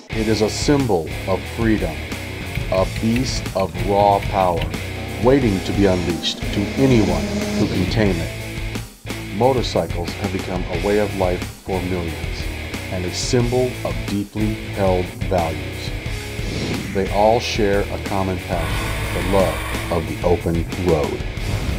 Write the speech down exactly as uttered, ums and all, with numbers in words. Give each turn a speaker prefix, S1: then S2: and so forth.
S1: It is a symbol of freedom, a beast of raw power, waiting to be unleashed to anyone who can tame it. Motorcycles have become a way of life for millions, and a symbol of deeply held values. They all share a common passion, the love of the open road.